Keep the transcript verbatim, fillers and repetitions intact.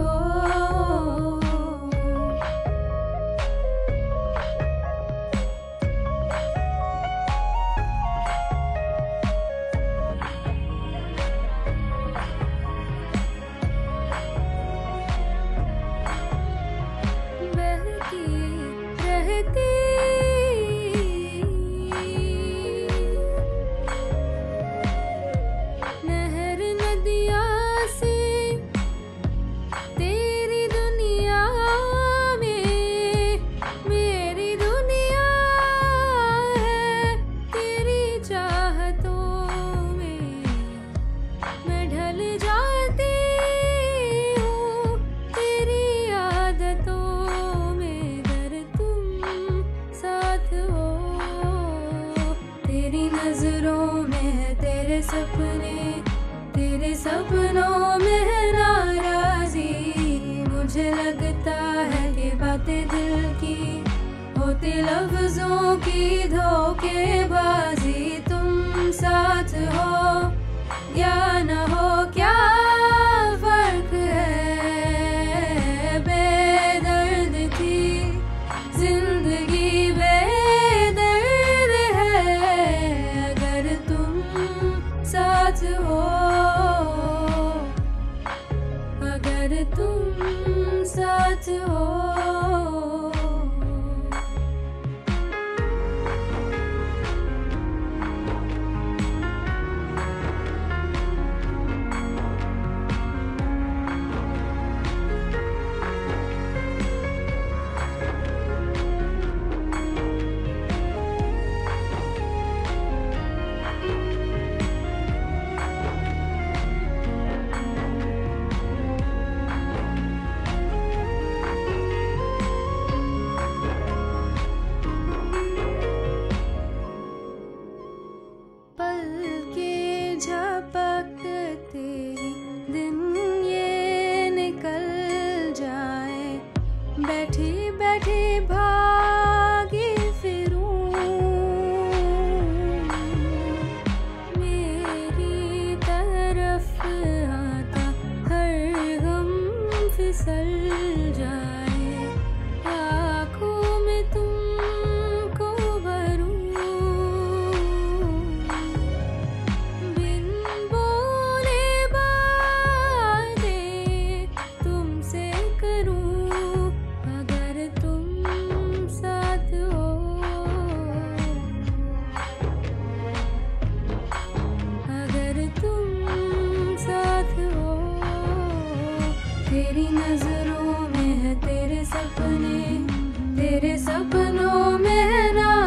नजरों में है तेरे सपने, तेरे सपनों में है नाराजी। मुझे लगता है कि बातें दिल की होती लफ्जों की धोखेबाजी। तुम साथ हो या न हो क्या फर्क है, बेदर्द की जिंदगी साथ हो, अगर तुम साथ हो। झपकते दिन ये निकल जाए, बैठी बैठी भागी फिरूं, मेरी तरफ आता हर गम फिसल जाए, आँखों में तुमको भरूं, तेरी नजरों में है तेरे सपने, तेरे सपनों में है ना